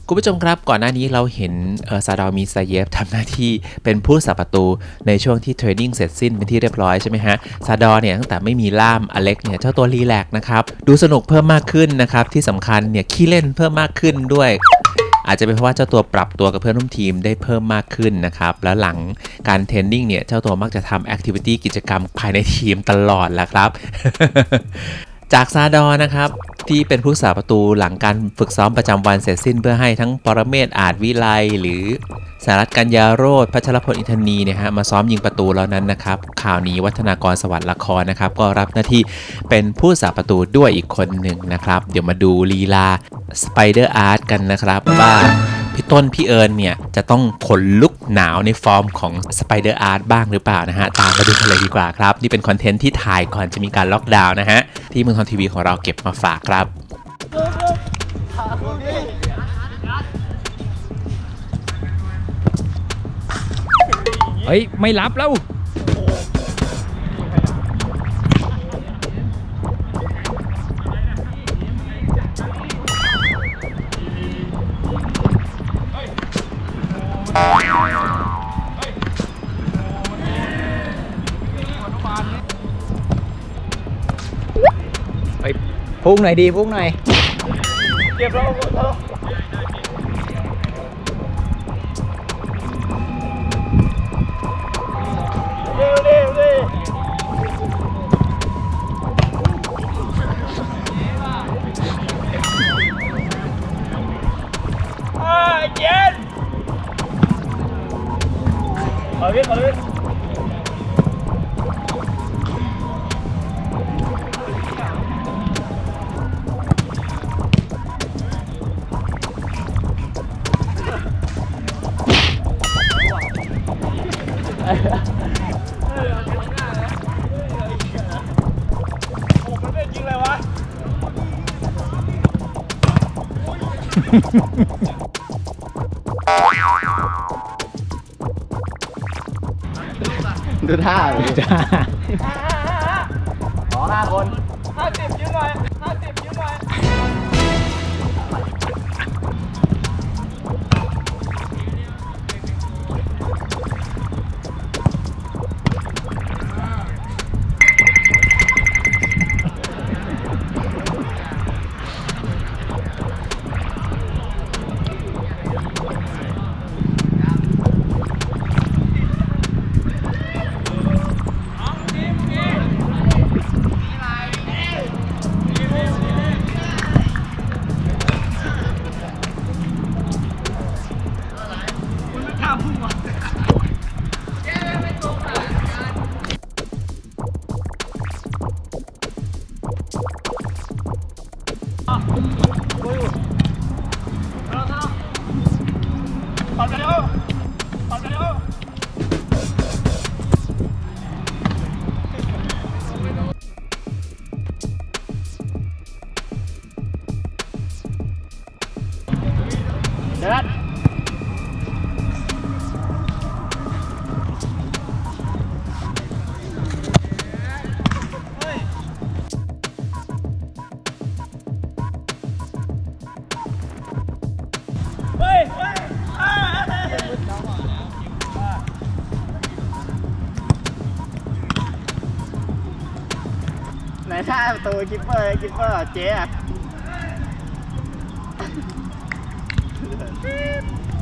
คุณผู้ชมครับก่อนหน้านี้เราเห็นซาดอมีซาเยฟทำหน้าที่เป็นผู้สับประตูในช่วงที่เทรนนิ่งเสร็จสิ้นเป็นที่เรียบร้อยใช่ไหมฮะซาดอเนี่ยตั้งแต่ไม่มีล่ามอเล็กเนี่ยเจ้าตัวรีแลกซ์นะครับดูสนุกเพิ่มมากขึ้นนะครับที่สำคัญเนี่ยขี้เล่นเพิ่มมากขึ้นด้วยอาจจะเป็นเพราะว่าเจ้าตัวปรับตัวกับเพื่อนร่วมทีมได้เพิ่มมากขึ้นนะครับแล้วหลังการเทรนนิ่งเนี่ยเจ้าตัวมักจะทำแอคทิวิตี้กิจกรรมภายในทีมตลอดแหละครับ จากซาดอนะครับที่เป็นผู้สาประตูหลังการฝึกซ้อมประจำวันเสร็จสิ้นเพื่อให้ทั้งปรเมศอาจวิไลหรือสารัตน์กัญญาโรจน์พัชรพลอินทนีเนี่ยฮะมาซ้อมยิงประตูแล้วนั้นนะครับข่าวนี้วัฒนากรสวัสดิ์ละครนะครับก็รับหน้าที่เป็นผู้สาประตูด้วยอีกคนหนึ่งนะครับเดี๋ยวมาดูลีลาสไปเดอร์อาร์ตกันนะครับว่าพี่ต้นพี่เอิญเนี่ยจะต้องขนลุกหนาวในฟอร์มของสไปเดอร์อาร์ตบ้างหรือเปล่านะฮะตามมาดูกันเลยดีกว่าครับนี่เป็นคอนเทนต์ที่ถ่ายก่อนจะมีการล็อกดาวน์นะฮะที่เมืองทองทีวีของเราเก็บมาฝากครับเฮ้ยไม่รับแล้วไปพุ่งหน่อยดีพุ่งหน่อยเก็บแล้วขอเล่นจริงเลยวะดูท่าดูท่าขอ5 คน50ยืนหน่อย50ยืนหน่อยไหนท่าตัวกิปเปอร์เจ๊อะ